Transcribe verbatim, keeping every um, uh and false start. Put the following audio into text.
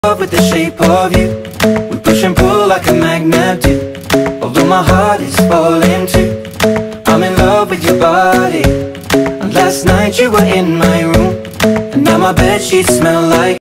love with the shape of you. We push and pull like a magnet do. Although my heart is falling too, I'm in love with your body. And last night you were in my room, and now my bedsheets smell like